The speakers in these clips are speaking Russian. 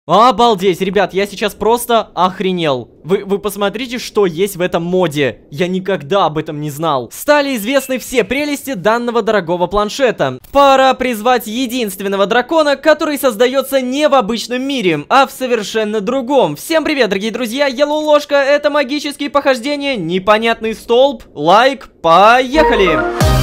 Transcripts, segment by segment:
Обалдеть, ребят, я сейчас просто охренел. Вы посмотрите, что есть в этом моде. Я никогда об этом не знал. Стали известны все прелести данного дорогого планшета. Пора призвать единственного дракона, который создается не в обычном мире, а в совершенно другом. Всем привет, дорогие друзья, Yellow Ложка, это магические похождения, непонятный столб, лайк, поехали!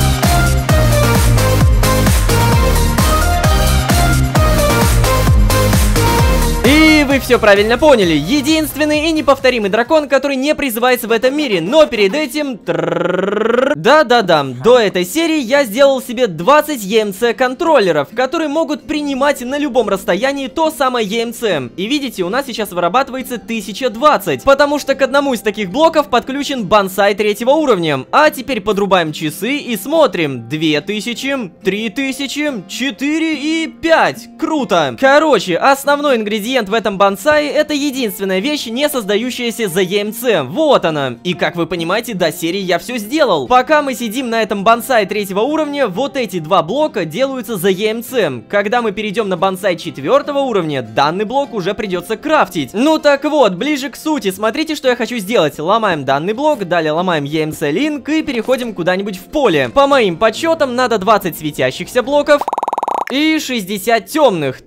И вы все правильно поняли. Единственный и неповторимый дракон, который не призывается в этом мире. Но перед этим... Да-да-да. До этой серии я сделал себе 20 EMC контроллеров, которые могут принимать на любом расстоянии то самое EMC. И видите, у нас сейчас вырабатывается 1020. Потому что к одному из таких блоков подключен бонсай 3-го уровня. А теперь подрубаем часы и смотрим. 2000, 3000, 4 и 5. Круто. Короче, основной ингредиент в этом бонсае — это единственная вещь, не создающаяся за EMC. Вот она. И как вы понимаете, до серии я все сделал. Пока мы сидим на этом бонсае 3-го уровня, вот эти два блока делаются за EMC. Когда мы перейдем на бонсай 4-го уровня, данный блок уже придется крафтить. Ну так вот, ближе к сути. Смотрите, что я хочу сделать. Ломаем данный блок, далее ломаем EMC линк и переходим куда-нибудь в поле. По моим подсчетам, надо 20 светящихся блоков и 60 темных.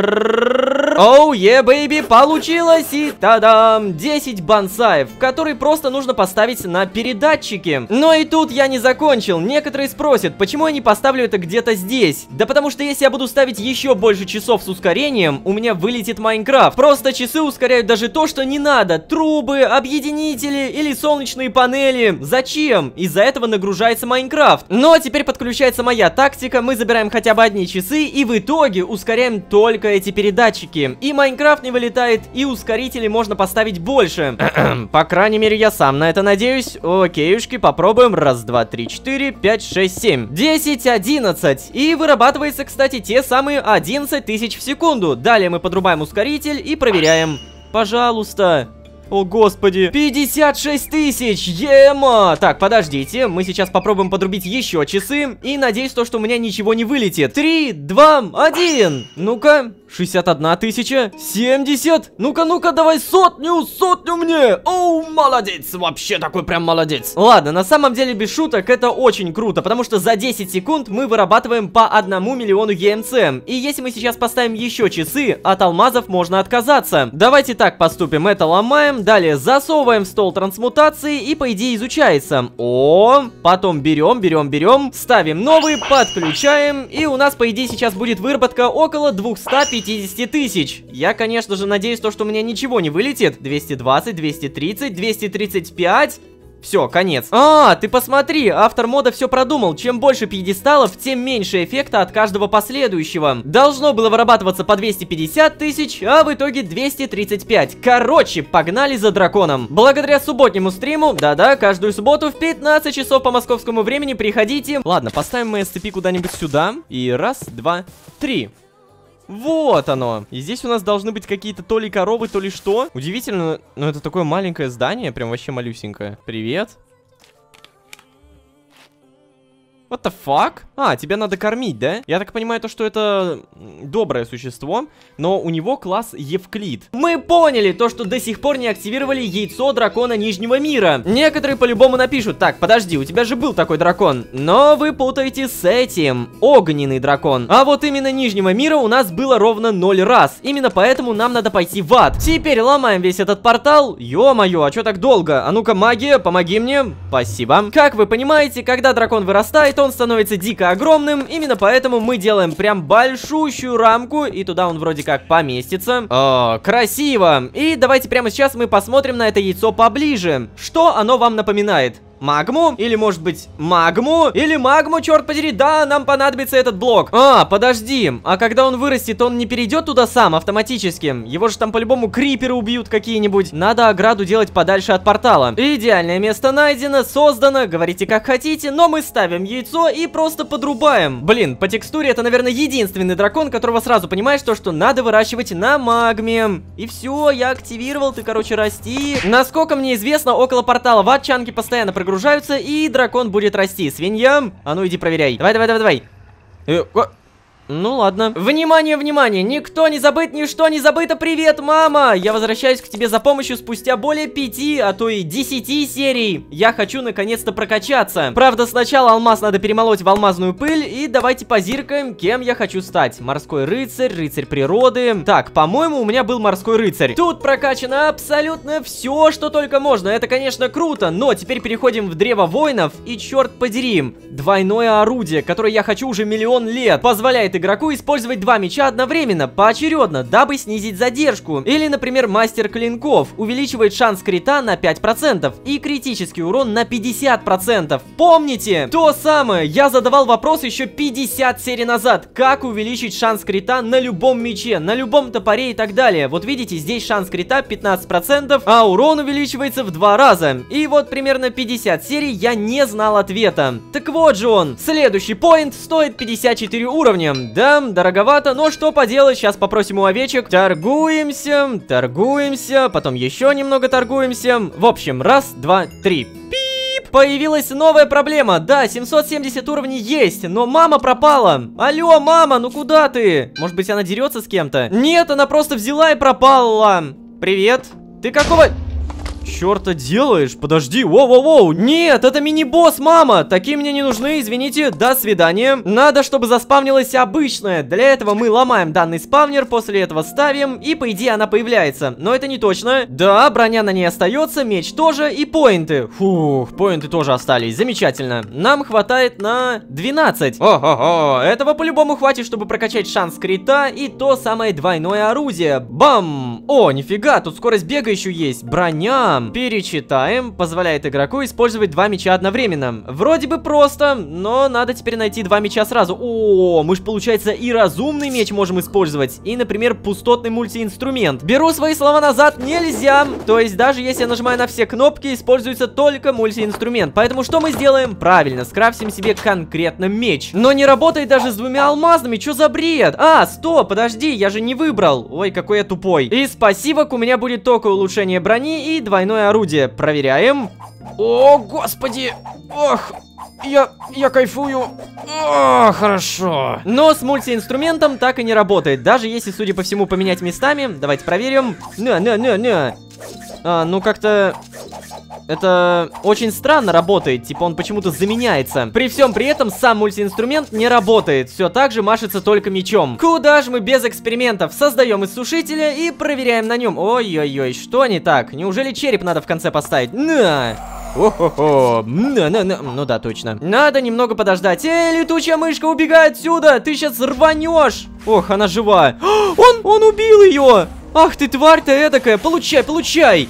Оу, бэйби, получилось! И тадам! 10 бонсаев, которые просто нужно поставить на передатчики. Но и тут я не закончил. Некоторые спросят, почему я не поставлю это где-то здесь? Да потому что если я буду ставить еще больше часов с ускорением, у меня вылетит Майнкрафт. Просто часы ускоряют даже то, что не надо. Трубы, объединители или солнечные панели. Зачем? Из-за этого нагружается Майнкрафт. Но теперь подключается моя тактика. Мы забираем хотя бы одни часы и в итоге ускоряем только эти передатчики. И Майнкрафт не вылетает, и ускорители можно поставить больше. По крайней мере, я сам на это надеюсь. Окейушки, попробуем. Раз, два, три, 4, 5, 6, 7, 10, 11. И вырабатывается, кстати, те самые 11 тысяч в секунду. Далее мы подрубаем ускоритель и проверяем. Пожалуйста. О, господи. 56 тысяч. Ема. Так, подождите. Мы сейчас попробуем подрубить еще часы. И надеюсь, что у меня ничего не вылетит. 3, 2, 1. Ну-ка. 61 тысяча. 70. Ну-ка, давай сотню мне. Оу, молодец. Вообще такой прям молодец. Ладно, на самом деле, без шуток, это очень круто. Потому что за 10 секунд мы вырабатываем по 1 миллиону EMC. И если мы сейчас поставим еще часы, от алмазов можно отказаться. Давайте так поступим. Это ломаем. Далее засовываем в стол трансмутации и, по идее, изучается. О, потом берем, ставим новый, подключаем. И у нас, по идее, сейчас будет выработка около 250 тысяч. Я, конечно же, надеюсь, что у меня ничего не вылетит. 220, 230, 235... Все, конец. А, ты посмотри, автор мода все продумал. Чем больше пьедесталов, тем меньше эффекта от каждого последующего. Должно было вырабатываться по 250 тысяч, а в итоге 235. Короче, погнали за драконом. Благодаря субботнему стриму, да-да, каждую субботу в 15 часов по московскому времени приходите. Ладно, поставим мы SCP куда-нибудь сюда. И раз, два, три. Вот оно. И здесь у нас должны быть какие-то то ли коровы, то ли что. Удивительно, но это такое маленькое здание, прям вообще малюсенькое. Привет. What the fuck? А, тебя надо кормить, да? Я так понимаю, то, что это доброе существо, но у него класс Евклид. Мы поняли то, что до сих пор не активировали яйцо дракона Нижнего мира. Некоторые по-любому напишут: так, подожди, у тебя же был такой дракон. Но вы путаете с этим. Огненный дракон. А вот именно Нижнего мира у нас было ровно 0 раз. Именно поэтому нам надо пойти в ад. Теперь ломаем весь этот портал. Ё-моё, а чё так долго? А ну-ка, магия, помоги мне. Спасибо. Как вы понимаете, когда дракон вырастает, он становится дико огромным. Именно поэтому мы делаем прям большущую рамку, и туда он вроде как поместится. О, красиво. И давайте прямо сейчас мы посмотрим на это яйцо поближе. Что оно вам напоминает? Магму? Или, может быть, магму? Или магму, черт подери, да, нам понадобится этот блок. А, подожди, а когда он вырастет, он не перейдет туда сам автоматически? Его же там по-любому криперы убьют какие-нибудь. Надо ограду делать подальше от портала. Идеальное место найдено, создано, говорите как хотите, но мы ставим яйцо и просто подрубаем. Блин, по текстуре это, наверное, единственный дракон, которого сразу понимаешь, что надо выращивать на магме. И все, я активировал, ты, короче, расти. Насколько мне известно, около портала в ад чанки постоянно прогружаются, и дракон будет расти. Свинья, а ну иди проверяй. Давай. Ну ладно. Внимание, внимание, никто не забыт, ничто не забыто. Привет, мама! Я возвращаюсь к тебе за помощью спустя более 5, а то и 10 серий. Я хочу наконец-то прокачаться. Правда, сначала алмаз надо перемолоть в алмазную пыль. И давайте позиркаем, кем я хочу стать. Морской рыцарь, рыцарь природы. Так, по-моему, у меня был морской рыцарь. Тут прокачано абсолютно все, что только можно. Это, конечно, круто, но теперь переходим в древо воинов. И черт подери, двойное орудие, которое я хочу уже миллион лет, позволяет игроку использовать два меча одновременно, поочередно, дабы снизить задержку. Или, например, мастер клинков увеличивает шанс крита на 5% и критический урон на 50%. Помните? То самое, я задавал вопрос еще 50 серий назад. Как увеличить шанс крита на любом мече, на любом топоре и так далее. Вот видите, здесь шанс крита 15%, а урон увеличивается в 2 раза. И вот примерно 50 серий я не знал ответа. Так вот же он. Следующий поинт стоит 54 уровня. Да, дороговато, но что поделать, сейчас попросим у овечек. Торгуемся, торгуемся, потом еще немного торгуемся. В общем, раз, два, три. Появилась новая проблема. Да, 770 уровней есть, но мама пропала. Алло, мама, ну куда ты? Может быть, она дерется с кем-то? Нет, она просто взяла и пропала. Привет. Ты какого... черта делаешь? Подожди, воу-воу-воу. Нет, это мини-босс, мама. Такие мне не нужны, извините, до свидания. Надо, чтобы заспавнилась обычная. Для этого мы ломаем данный спавнер, после этого ставим, и по идее она появляется. Но это не точно. Да, броня на ней остается, меч тоже, и поинты. Фух, поинты тоже остались, замечательно. Нам хватает на 12. Ого-го, этого по-любому хватит, чтобы прокачать шанс крита и то самое двойное орудие. Бам! О, нифига, тут скорость бега еще есть. Броня. Перечитаем. Позволяет игроку использовать два меча одновременно. Вроде бы просто, но надо теперь найти два меча сразу. О, мы же, получается, и разумный меч можем использовать. И, например, пустотный мультиинструмент. Беру свои слова назад, нельзя. То есть, даже если я нажимаю на все кнопки, используется только мультиинструмент. Поэтому что мы сделаем? Правильно, скрафтим себе конкретно меч. Но не работает даже с двумя алмазными. Что за бред? А, стоп, подожди, я же не выбрал. Ой, какой я тупой. Из пассивок у меня будет только улучшение брони и двойное орудие. Проверяем. О, господи. Ох, я кайфую. О, хорошо. Но с мультиинструментом так и не работает. Даже если, судя по всему, поменять местами. Давайте проверим. Ну как-то... это очень странно работает, типа он почему-то заменяется. При всем при этом сам мультиинструмент не работает, все так же машется только мечом. Куда же мы без экспериментов? Создаем иссушителя и проверяем на нем. Ой-ой-ой, что не так? Неужели череп надо в конце поставить? На! О-хо-хо, ну да, точно. Надо немного подождать. Эй, летучая мышка, убегай отсюда, ты сейчас рванешь. Ох, она жива. Он убил ее. Ах ты, тварь-то эдакая, получай, получай.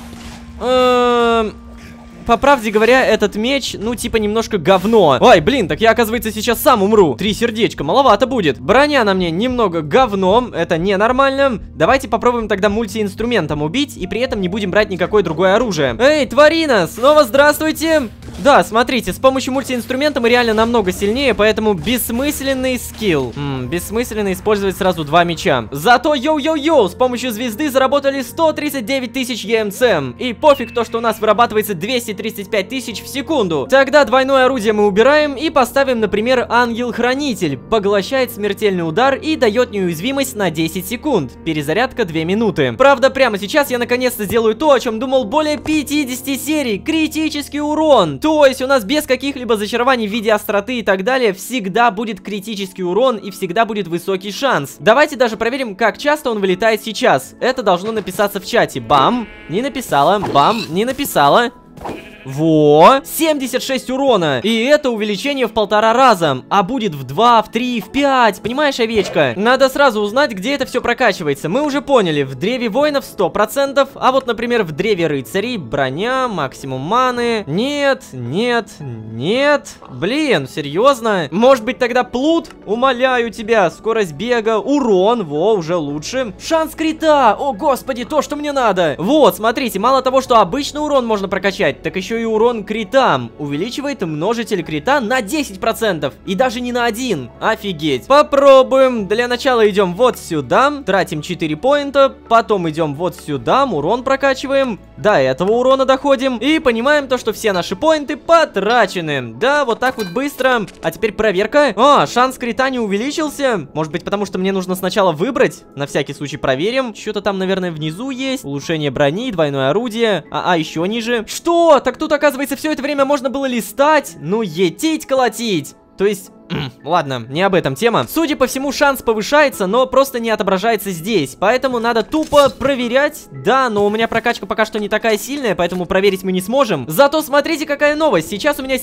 По правде говоря, этот меч, ну, типа, немножко говно. Ой, блин, так я, оказывается, сейчас сам умру. 3 сердечка, маловато будет. Броня на мне немного говно, это ненормально. Давайте попробуем тогда мультиинструментом убить, и при этом не будем брать никакое другое оружие. Эй, тварина, снова здравствуйте. Да, смотрите, с помощью мультиинструмента мы реально намного сильнее, поэтому бессмысленный скилл. Бессмысленно использовать сразу два меча. Зато, йоу-йоу-йоу, с помощью звезды заработали 139 тысяч ЕМЦ. И пофиг то, что у нас вырабатывается 235 тысяч в секунду. Тогда двойное орудие мы убираем и поставим, например, ангел-хранитель. Поглощает смертельный удар и дает неуязвимость на 10 секунд. Перезарядка 2 минуты. Правда, прямо сейчас я наконец-то сделаю то, о чем думал более 50 серий. Критический урон. То есть у нас без каких-либо зачарований в виде остроты и так далее всегда будет критический урон и всегда будет высокий шанс. Давайте даже проверим, как часто он вылетает сейчас. Это должно написаться в чате. Бам, не написала, бам, не написала. Во, 76 урона. И это увеличение в 1,5 раза. А будет в 2, в 3, в 5. Понимаешь, овечка? Надо сразу узнать, где это все прокачивается. Мы уже поняли, в древе воинов 100%. А вот, например, в древе рыцарей броня, максимум маны. Нет, нет, нет. Блин, серьезно? Может быть тогда плут? Умоляю тебя. Скорость бега, урон. Во, уже лучше. Шанс крита. О, господи, то, что мне надо. Вот, смотрите, мало того, что обычный урон можно прокачать, так еще еще и урон критам. Увеличивает множитель крита на 10%. И даже не на 1. Офигеть. Попробуем. Для начала идем вот сюда. Тратим 4 поинта. Потом идем вот сюда. Урон прокачиваем. До этого урона доходим. И понимаем то, что все наши поинты потрачены. Да, вот так вот быстро. А теперь проверка. Шанс крита не увеличился. Может быть, потому что мне нужно сначала выбрать. На всякий случай проверим. Что-то там, наверное, внизу есть. Улучшение брони, двойное орудие. Еще ниже. Что? Так тут, оказывается, все это время можно было листать. Ну, етить, колотить. То есть... Ладно, не об этом тема. Судя по всему, шанс повышается, но просто не отображается здесь. Поэтому надо тупо проверять. Да, но у меня прокачка пока что не такая сильная, поэтому проверить мы не сможем. Зато смотрите, какая новость. Сейчас у меня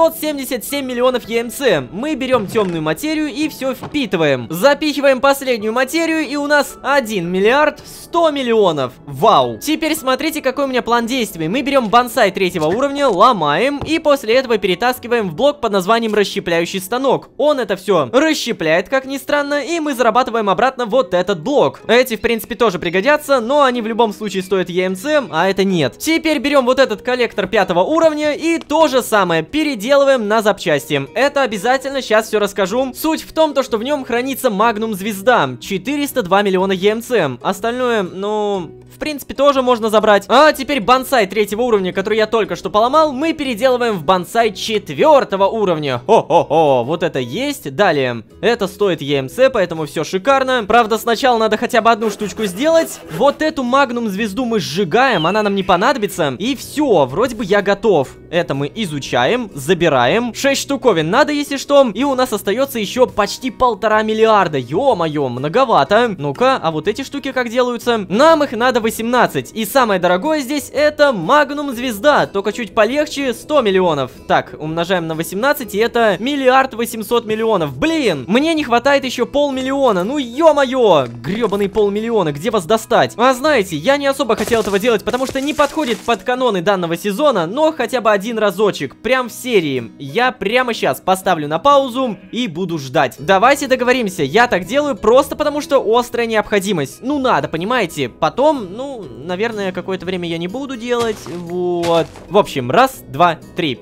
777 миллионов ЕМЦ. Мы берем темную материю и все впитываем. Запихиваем последнюю материю, и у нас 1 миллиард 100 миллионов. Вау. Теперь смотрите, какой у меня план действий. Мы берем бонсай 3-го уровня, ломаем, и после этого перетаскиваем в блок под названием расщепляющий станок. Он это все расщепляет, как ни странно, и мы зарабатываем обратно вот этот блок. Эти, в принципе, тоже пригодятся, но они в любом случае стоят ЕМЦ, а это нет. Теперь берем вот этот коллектор 5-го уровня и то же самое переделываем на запчасти. Это обязательно, сейчас все расскажу. Суть в том, что в нем хранится магнум звезда, 402 миллиона ЕМЦ. Остальное, ну... в принципе, тоже можно забрать. А теперь бонсай 3-го уровня, который я только что поломал, мы переделываем в бонсай 4-го уровня. Хо-хо-хо, вот это есть. Далее, это стоит ЕМЦ, поэтому все шикарно. Правда, сначала надо хотя бы одну штучку сделать. Вот эту магнум звезду мы сжигаем, она нам не понадобится. И все, вроде бы я готов. Это мы изучаем, забираем. 6 штуковин надо, если что. И у нас остается еще почти 1,5 миллиарда. Ё-моё, многовато. Ну-ка, а вот эти штуки как делаются? Нам их надо 18. И самое дорогое здесь это магнум звезда, только чуть полегче, 100 миллионов. Так, умножаем на 18, и это 1 800 000 000. Блин, мне не хватает еще 500 000. Ну ё-моё, гребаный 500 000, где вас достать? А знаете, я не особо хотел этого делать, потому что не подходит под каноны данного сезона, но хотя бы один разочек, прям в серии. Я прямо сейчас поставлю на паузу и буду ждать. Давайте договоримся, я так делаю просто потому, что острая необходимость. Ну надо, понимаете? Потом, ну, наверное, какое-то время я не буду делать. Вот. В общем, раз, два, три.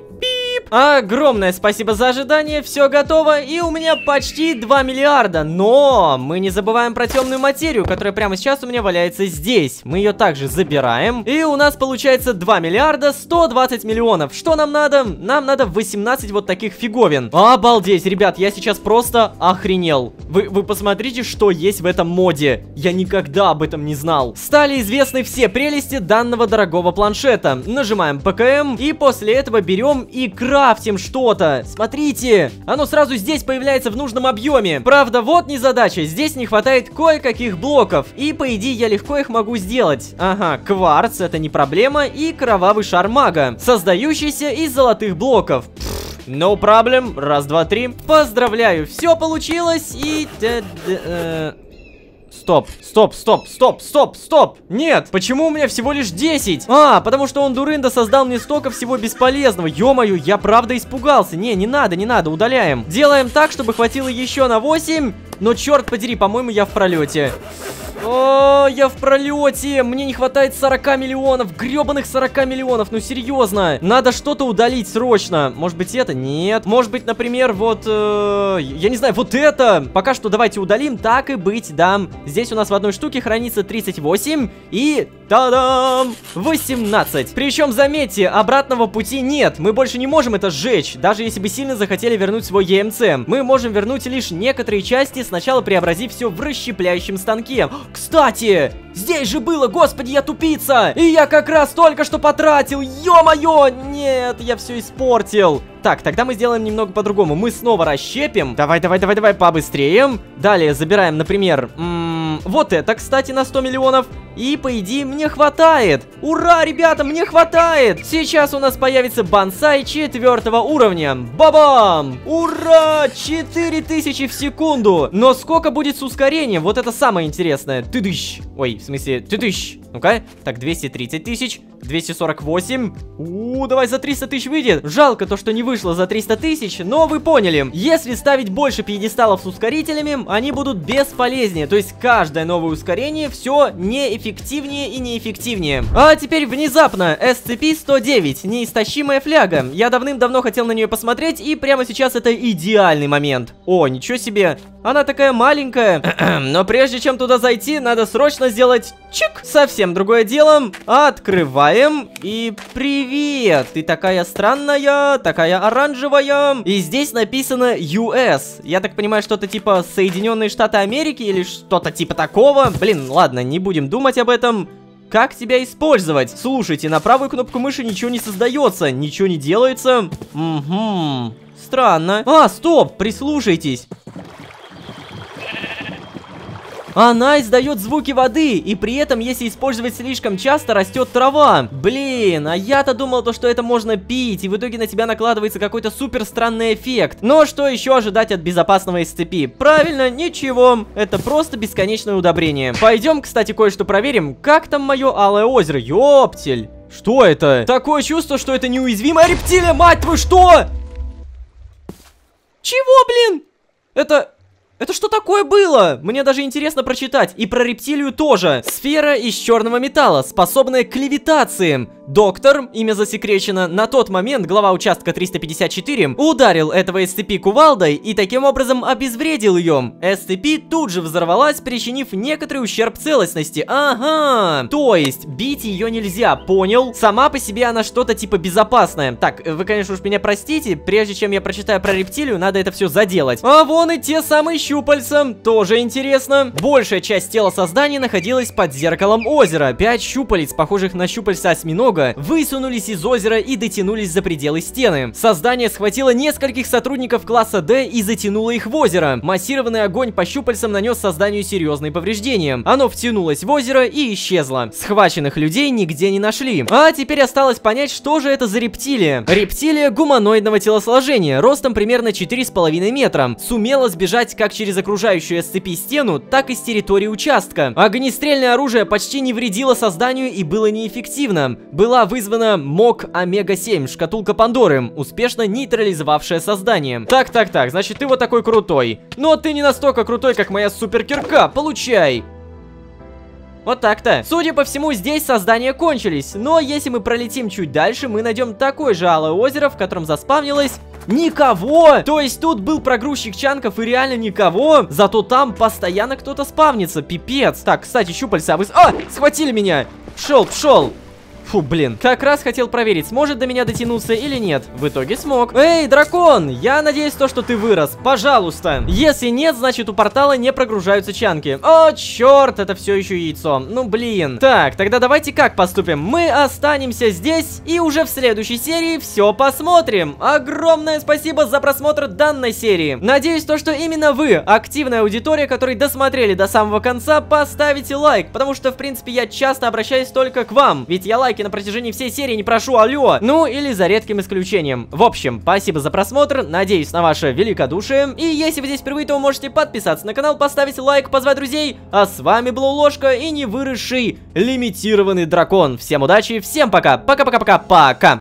Огромное спасибо за ожидание, все готово, и у меня почти 2 миллиарда. Но мы не забываем про темную материю, которая прямо сейчас у меня валяется здесь. Мы ее также забираем, и у нас получается 2 миллиарда 120 миллионов. Что нам надо? Нам надо 18 вот таких фиговин. Обалдеть, ребят, я сейчас просто охренел. Вы посмотрите, что есть в этом моде. Я никогда об этом не знал. Стали известны все прелести данного дорогого планшета. Нажимаем ПКМ, и после этого берем и крафтим что-то. Смотрите, оно сразу здесь появляется в нужном объеме. Правда, вот незадача, здесь не хватает кое-каких блоков. И по идее я легко их могу сделать. Ага, кварц, это не проблема. И кровавый шар мага, создающийся из золотых блоков. No problem. Раз, два, три. Поздравляю, все получилось. И... Стоп. Нет, почему у меня всего лишь 10? Потому что он, дурында, создал мне столько всего бесполезного. Ё-моё, я правда испугался. Не надо, удаляем. Делаем так, чтобы хватило еще на 8. Но черт подери, по-моему, я в пролете. Я в пролете. Мне не хватает 40 миллионов. Гребаных 40 миллионов. Ну серьезно. Надо что-то удалить срочно. Может быть это? Нет. Может быть, например, вот... я не знаю, вот это. Пока что давайте удалим. Так и быть, да. Здесь у нас в одной штуке хранится 38. И... та-дам! 18. Причем, заметьте, обратного пути нет. Мы больше не можем это сжечь. Даже если бы сильно захотели вернуть свой ЕМЦ. Мы можем вернуть лишь некоторые части, сначала преобразив все в расщепляющем станке. Кстати, здесь же было, господи, я тупица. И я как раз только что потратил. Ё-моё, нет, я все испортил. Так, тогда мы сделаем немного по-другому. Мы снова расщепим. Давай, побыстрее. Далее забираем, например, вот это, кстати, на 100 миллионов. И, по идее, мне хватает. Ура, ребята, мне хватает. Сейчас у нас появится бонсай 4-го уровня. Бабам! Ура! 4000 в секунду. Но сколько будет с ускорением? Вот это самое интересное. Тыдыщ. Ой, в смысле, тыдыщ. Ну-ка, так, 230 тысяч, 248. Давай за 300 тысяч выйдет. Жалко то, что не вышло за 300 тысяч, но вы поняли. Если ставить больше пьедесталов с ускорителями, они будут бесполезнее. То есть каждое новое ускорение все неэффективно. эффективнее и неэффективнее. А теперь внезапно SCP-109, неистощимая фляга. Я давным-давно хотел на нее посмотреть, и прямо сейчас это идеальный момент. О, ничего себе, она такая маленькая. Но прежде чем туда зайти, надо срочно сделать чик. Совсем другое дело. Открываем. И привет. Ты такая странная, такая оранжевая. И здесь написано US. Я так понимаю, что-то типа Соединенные Штаты Америки или что-то типа такого. Блин, ладно, не будем думать об этом. Как тебя использовать? Слушайте, на правую кнопку мыши ничего не создается, ничего не делается. Угу. Странно. А, стоп, прислушайтесь. Она издает звуки воды, и при этом, если использовать слишком часто, растет трава. Блин, а я-то думал, что это можно пить, и в итоге на тебя накладывается какой-то супер странный эффект. Но что еще ожидать от безопасного SCP? Правильно, ничего. Это просто бесконечное удобрение. Пойдем, кстати, кое-что проверим. Как там мое алое озеро? Ёптель. Что это? Такое чувство, что это неуязвимая рептилия, мать твою, что? Чего, блин? Это что такое было? Мне даже интересно прочитать. И про рептилию тоже. Сфера из черного металла, способная к левитации. Доктор, имя засекречено, на тот момент глава участка 354 ударил этого SCP кувалдой и таким образом обезвредил ее. SCP тут же взорвалась, причинив некоторый ущерб целостности. Ага. То есть, бить ее нельзя, понял? Сама по себе она что-то типа безопасная. Так, вы, конечно, уж меня простите, прежде чем я прочитаю про рептилию, надо это все заделать. А вон и те самые щупальца, тоже интересно. Большая часть тела создания находилась под зеркалом озера. 5 щупалец, похожих на щупальца осьминога, высунулись из озера и дотянулись за пределы стены. Создание схватило нескольких сотрудников класса D и затянуло их в озеро. Массированный огонь по щупальцам нанес созданию серьезные повреждения. Оно втянулось в озеро и исчезло. Схваченных людей нигде не нашли. А теперь осталось понять, что же это за рептилия. Рептилия гуманоидного телосложения, ростом примерно 4,5 метра. Сумела сбежать как через окружающую SCP стену, так и с территории участка. Огнестрельное оружие почти не вредило созданию и было неэффективно. Была вызвана МОК Омега-7, шкатулка Пандоры, успешно нейтрализовавшая создание. Так, значит ты вот такой крутой. Но ты не настолько крутой, как моя суперкирка, получай! Вот так-то. Судя по всему, здесь создания кончились. Но если мы пролетим чуть дальше, мы найдем такое же алое озеро, в котором заспавнилось никого. То есть тут был прогрузчик чанков и реально никого. Зато там постоянно кто-то спавнится. Пипец. Так, кстати, щупальца вы... А! Схватили меня! Пшел! Фу, блин. Как раз хотел проверить, сможет до меня дотянуться или нет. В итоге смог. Эй, дракон! Я надеюсь, что ты вырос. Пожалуйста. Если нет, значит у портала не прогружаются чанки. О, черт, это все еще яйцо. Ну, блин. Так, тогда давайте как поступим? Мы останемся здесь и уже в следующей серии все посмотрим. Огромное спасибо за просмотр данной серии. Надеюсь, что именно вы, активная аудитория, которые досмотрели до самого конца, поставите лайк. Потому что, в принципе, я часто обращаюсь только к вам. Ведь я лайки на протяжении всей серии не прошу, алло. Ну, или за редким исключением. В общем, спасибо за просмотр, надеюсь на ваше великодушие. И если вы здесь впервые, то вы можете подписаться на канал, поставить лайк, позвать друзей. А с вами был Ложка и невыросший лимитированный дракон. Всем удачи, всем пока. Пока-пока-пока-пока.